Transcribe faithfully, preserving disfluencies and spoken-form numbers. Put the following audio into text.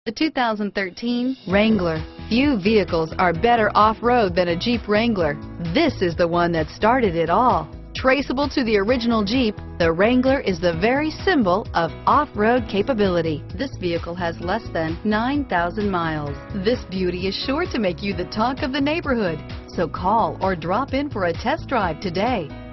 The two thousand thirteen Wrangler. Few vehicles are better off-road than a Jeep Wrangler. This is the one that started it all. Traceable to the original Jeep, the Wrangler is the very symbol of off-road capability. This vehicle has less than nine thousand miles. This beauty is sure to make you the talk of the neighborhood. So call or drop in for a test drive today.